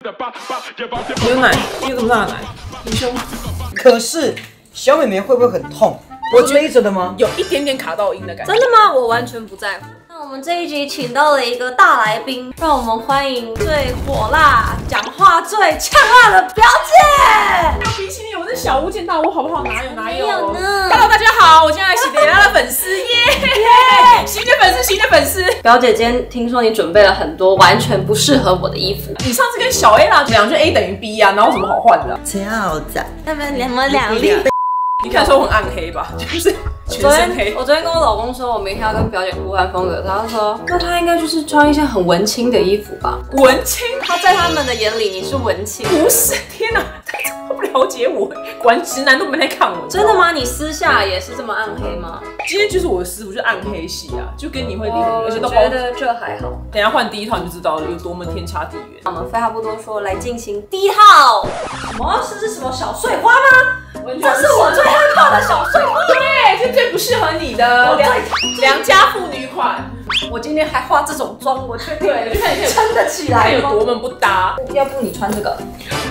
有奶，你有这么大的奶，你胸。 可是小美眉会不会很痛？我勒着的吗？ 有一点点卡到音的感觉。 真的吗？我完全不在乎。那我们这一集请到了一个大来宾，让我们欢迎最火辣、讲话最呛辣的表姐。 比起你，我是小巫见大巫，好不好？哪有没有呢 ？Hello， 大家好，我现在是蕾拉的粉丝耶，新的粉丝。 表姐，今天听说你准备了很多完全不适合我的衣服。 你上次跟小 A 啦讲，就 A 等于 B 啊，哪有什么好换的？ 这样子。 那么两么两粒。 你看说我很暗黑吧，就是全身黑。 我昨天跟我老公说，我明天要跟表姐互换风格，他就说，那他应该就是穿一些很文青的衣服吧？ 文青？ 他在他们的眼里，你是文青？ 不是，天哪，他不了解我，果然直男都没来看我。 真的吗？你私下也是这么暗黑吗？ 今天就是我的师傅，就暗黑系啊，就跟你会离很，而且都觉得这还好。 等一下换第一套你就知道有多么天差地远。 我们废话不多说，来进行第一套。什么？是什么小碎花吗？这是我最害怕的小碎花。 对，这最不适合你的良家妇女款。 我今天还化这种妆，我确定对，就看你撑得起来有多么不搭。 要不你穿这个？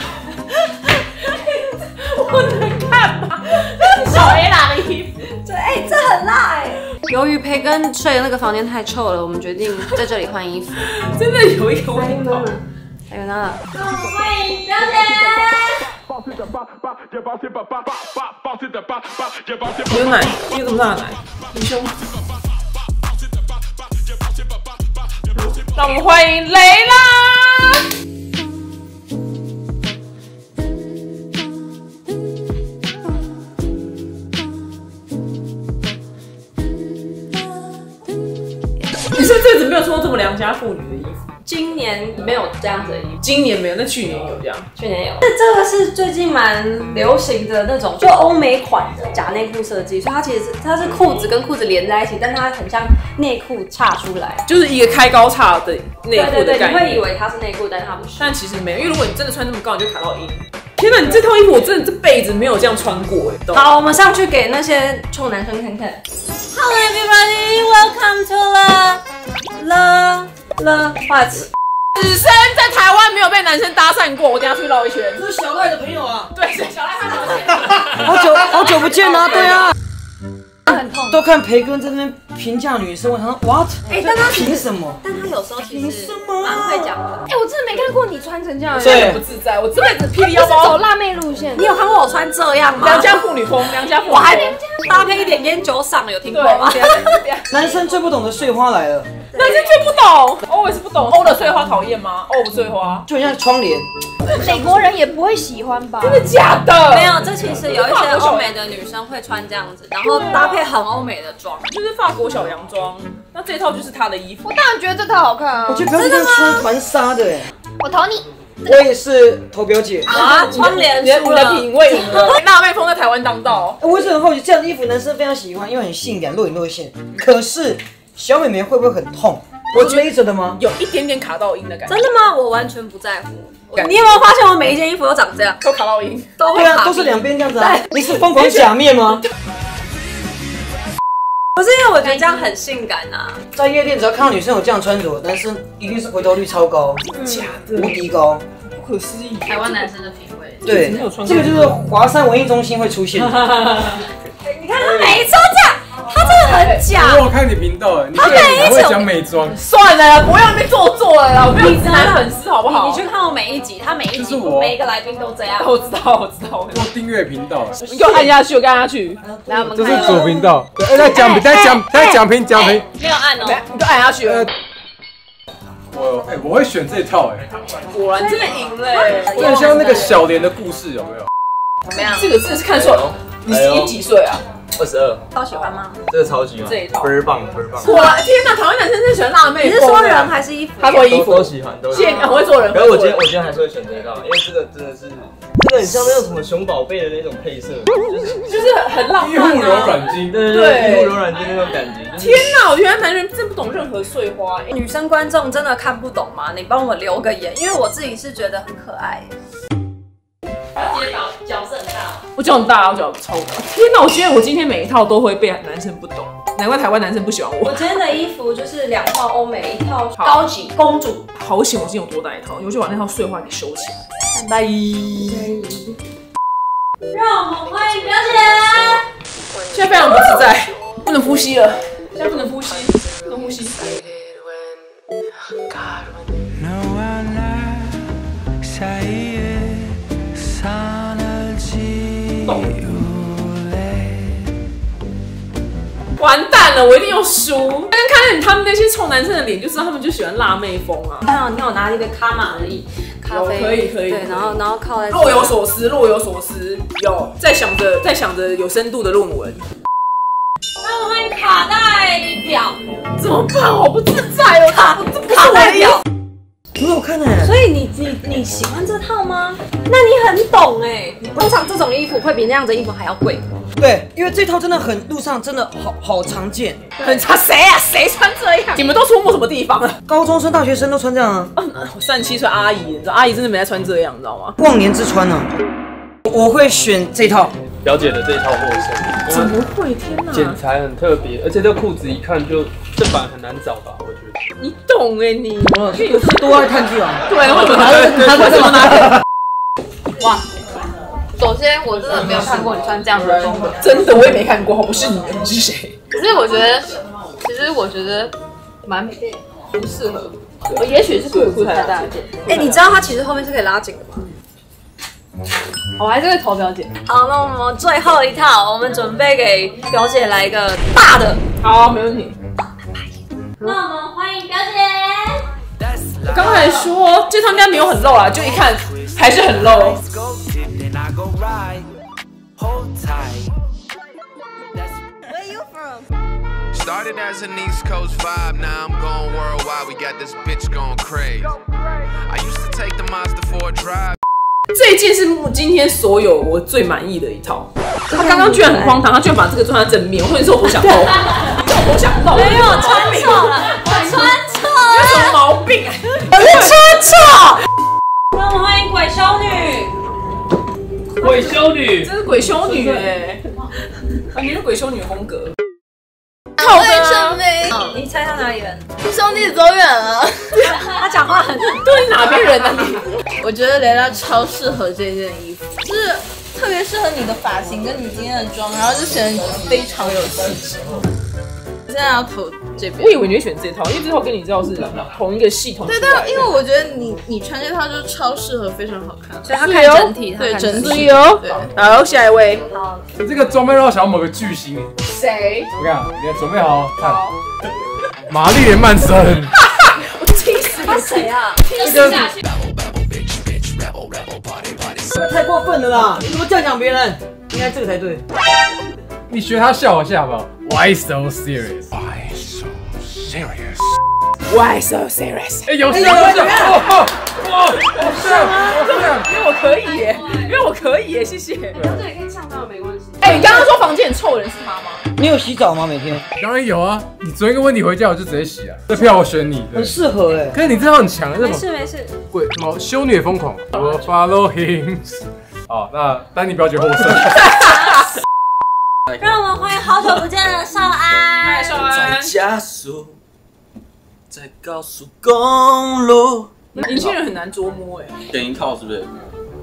我能看吗？这是小 A 啦的衣服。 这很辣哎。由于培根睡的那个房间太臭了，我们决定在这里换衣服。 真的有一个味道。 还有呢， 欢迎表姐。 有奶，你有这么大的奶，你胸。让我们欢迎蕾拉。你是这次没有穿过这么良家妇女的衣服？ 今年没有这样子的衣服， 今年没有，那去年有这样。 去年有。这个是最近蛮流行的那种，就欧美款的假内裤设计，所以它其实它是裤子跟裤子连在一起，但它很像内裤岔出来， 就是一个开高叉的内裤的概念。 你会以为它是内裤，但是它不是。 但其实没有，因为如果你真的穿这么高，你就卡到阴。天哪，你这套衣服我真的这辈子没有这样穿过哎。 好，我们上去给那些臭男生看看。Hello everybody, welcome to the what？ 此生在台湾没有被男生搭讪过，我等下出去绕一圈。 这是小赖的朋友啊。 对，小赖他好久不见啊，对啊。 很痛。 都看培根在那边评价女生，我想说 what？ 但他凭什么？ 但他有时候其实蛮会讲的。 我真的没看过你穿成这样， 对，不自在。我这辈子霹雳腰包走辣妹路线。 你有看过我穿这样吗？ 良家妇女风，良家妇女风。 我还搭配一点烟酒嗓，有听过吗？ 男生最不懂的碎花来了， 男生最不懂，欧也是不懂。欧的碎花讨厌吗？欧不碎花， 就很像窗帘。 美国人也不会喜欢吧？ 真的假的？ 没有，这其实有一些欧美的女生会穿这样子，然后搭配很欧美的妆， 就是法国小洋装。那这套就是他的衣服。 我当然觉得这套好看啊！ 我觉得表姐这样穿蛮杀的哎。 我投你。 我也是投表姐。 啊，窗帘输你的了。 品味赢了。辣妹风在台湾当道。 我一直很好奇，这样的衣服男生非常喜欢，因为很性感，若隐若现。可是小美眉会不会很痛？我勒着的吗？ 有一点点卡到音的感觉。 真的吗？我完全不在乎。你有没有发现我每一件衣服都长这样？ 都卡到音， 都会对啊，都是两边这样子啊。你是疯狂假面吗？ 不是因为我觉得这样很性感啊。 在夜店只要看到女生有这样穿着，男生一定是回头率超高， 假的， 无敌高， 不可思议。 台湾男生的品味。 对，这个就是华山文艺中心会出现。 你看他每一次都这样。他真的很假。 我有看你频道哎，你这个人还会讲美妆。 算了，不要那边做作了啦，我没有直男粉丝好不好？ 你去看我每一集，他每一集每一个来宾都这样。 我知道。 我订阅频道， 你给我按下去，我跟下去。 来，我们这是主频道。在讲评。 没有按哦， 你就按下去。 我会选这套哎， 果然真的赢了。 就很像那个小莲的故事，有没有？ 怎么样？ 这个真的是看错了。你几岁啊 ？22， 超喜欢吗？ 这个超喜欢， 这一套倍儿棒。 哇，天哪！台湾男生真的喜欢辣妹。 你是说人还是衣服？ 他说衣服都喜欢，都喜欢。 很会做人。 可是我今天还是会选这一套，因为这个真的是，这个很像那种什么熊宝贝的那种配色， 就是很浪漫。 玉护柔软筋， 对，玉护柔软筋那种感觉。 天哪！我觉得男人真不懂任何碎花。 女生观众真的看不懂吗？你帮我留个言，因为我自己是觉得很可爱。今天脚是很大， 我脚很大，我脚超大。天哪！我觉得我今天每一套都会被男生不懂。 难怪台湾男生不喜欢我。 我今天的衣服就是2套欧美，1套高级公主。 好险我今天有多带一套，我就把那套碎花给收起来。拜。 让我们欢迎表姐。 现在非常不自在，不能呼吸了。现在不能呼吸，不能呼吸。完蛋了，我一定要输。刚看他们那些臭男生的脸，就知道他们就喜欢辣妹风啊。 你看我拿了一个卡玛而已，咖啡。 可以。 对，然后靠在。 若有所思，有在想着有深度的论文。 让我们欢迎卡带表。 怎么办？好不自在哦， 卡带表。 很好看哎。 所以你喜欢这套吗？那你很懂哎。通常这种衣服会比那样的衣服还要贵。 对，因为这套真的路上真的好常见， 很常谁啊？谁穿这样？你们都出没什么地方啊？ 高中生、大学生都穿这样啊。 我37岁阿姨，你知道阿姨真的没在穿这样，你知道吗？ 忘年之穿呢，我会选这套。 表姐的这一套货色， 怎么会？天哪！ 剪裁很特别，而且这裤子一看就正版很难找吧？我觉得。 你懂哎你？ 有是多爱看剧啊。 对，为什么拿？ 哇！首先，我真的没有看过你穿这样子的风格， 真的我也没看过，不是你，你是谁？ 可是我觉得，其实我觉得蛮不适合。也许是裤子太大件。 哎，你知道它其实后面是可以拉紧的吗？ 我还是会投表姐。 好，那我们最后一套，我们准备给表姐来一个大的。 好，没问题。 那我们欢迎表姐。 我刚才说这套应该没有很露啦，就一看还是很露。 Started as an East Coast vibe, now I'm going worldwide. We got this bitch going crazy. I used to take the Mazda 4 drive. 这一件是今天所有我最满意的一套。他刚刚居然很荒唐，他居然把这个穿在正面，或者是我多想偷，我想偷， 没有穿错了，我穿错了， 有什么毛病啊？ 我是穿错。让我们欢迎鬼修女。 鬼修女， 这是鬼修女哎，完全是鬼修女的风格。 好会成美， 你猜他哪里人？ 兄弟走远了。 他讲话很对，哪边人啊你？ 我觉得蕾拉超适合这件衣服，就是特别适合你的发型跟你今天的妆，然后就显得你非常有气质。现在要投这边， 我以为你会选这套，因为这套跟你知道是同一个系统。 对，但因为我觉得你穿这套就超适合，非常好看。 所以他看整体， 对整体哦。 对， 好，下一位。 好， 这个装备让我想到某个巨星。 谁？ 我看，你准备好看。玛丽莲曼森。 我气死你！ 他谁啊？ 这个太过分了啦！你怎么这样讲别人？应该这个才对。 你学他笑一下好不好 ？Why so serious? Why so serious? Why so serious？ 哎，有像， 因为我可以耶，因为我可以耶，谢谢。 这里可以呛到没关系。 哎，你刚刚说房间很臭的人是他吗？ 你有洗澡吗？每天？ 当然有啊！你昨天跟温迪回家，我就直接洗啊。这票我选你， 很适合哎。 可是你这套很强， 没事没事。 鬼什么修女疯狂？我 follow him。好，那丹尼表姐获胜。 让我们欢迎好久不见的少安。 嗨，少安。 加速，在高速公路。 年轻人很难捉摸哎。 选一套是不是？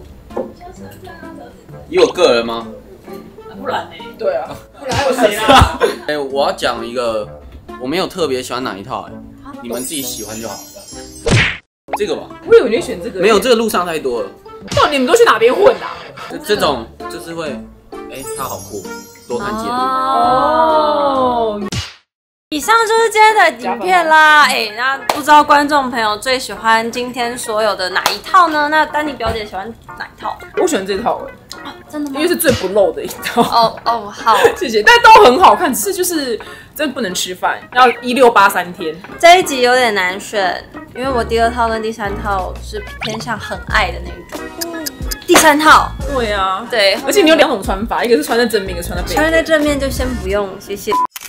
以我个人吗？ 不然呢？对啊，不然还有谁啦？ 哎，我要讲一个，我没有特别喜欢哪一套哎，你们自己喜欢就好。这个吧。 我以为你会选这个。 没有，这个路上太多了。 到底你们都去哪边混的？ 这种就是会，哎，它好酷，多看几眼。 哦。 以上就是今天的影片啦，那不知道观众朋友最喜欢今天所有的哪一套呢？那丹妮表姐喜欢哪一套？ 我喜欢这套真的吗？ 因为是最不露的一套。 哦，好， 谢谢，但都很好看，只是就是真的不能吃饭，要168-3天。 这一集有点难选，因为我第2套跟第3套是偏向很爱的那一种。第3套， 对啊， 对， 而且你有2种穿法，一个是穿在正面，一个穿在背面。 穿在正面就先不用，谢谢。